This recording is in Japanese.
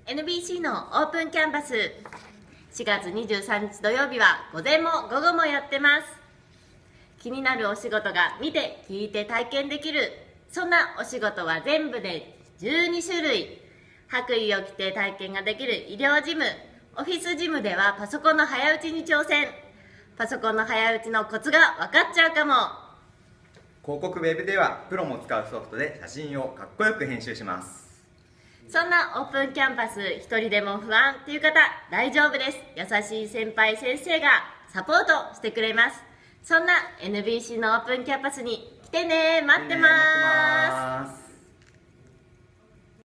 NBC のオープンキャンパス、4月23日土曜日は午前も午後もやってます。気になるお仕事が見て聞いて体験できる、そんなお仕事は全部で12種類。白衣を着て体験ができる医療事務、オフィス事務ではパソコンの早打ちに挑戦。パソコンの早打ちのコツが分かっちゃうかも。 広告ウェブではプロも使うソフトで写真をかっこよく編集します。 そんなオープンキャンパス、一人でも不安っていう方大丈夫です。優しい先輩先生がサポートしてくれます。そんな NBC のオープンキャンパスに来てね、待ってます。